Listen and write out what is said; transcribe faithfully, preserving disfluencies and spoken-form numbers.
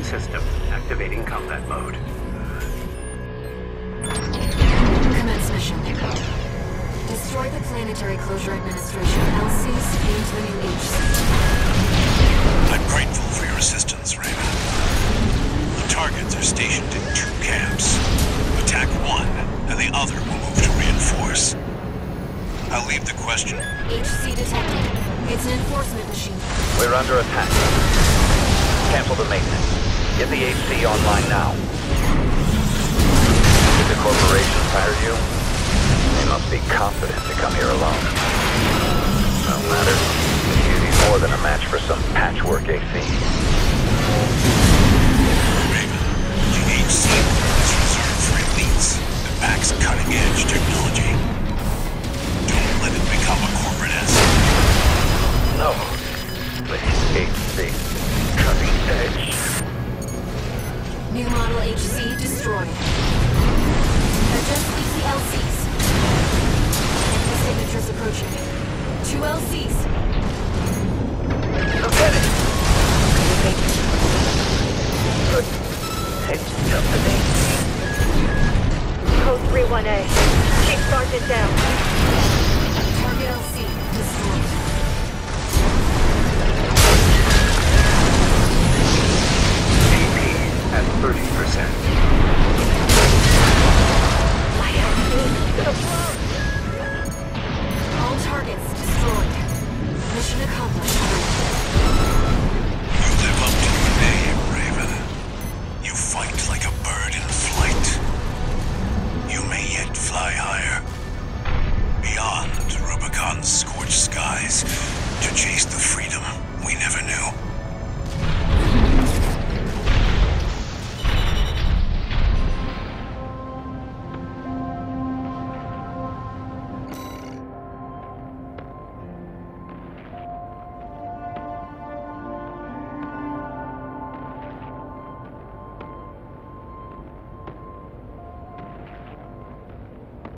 system. Activating combat mode. Commence mission. Destroy the Planetary Closure Administration L Cs aimed the new H C. I'm grateful for your assistance, Raven. The targets are stationed in two camps. Attack one, and the other will move to reinforce. I'll leave the question. H C detected. It's an enforcement machine. We're under attack. Cancel the maintenance. Get the H C online now. Did the corporation hire you? They must be confident to come here alone. No matter. You'd more than a match for some patchwork A C. Raven, the H C is reserved for elites that backs cutting-edge technology. Don't let it become a corporate asset. No. The H C. Cutting edge. New model H C destroyed.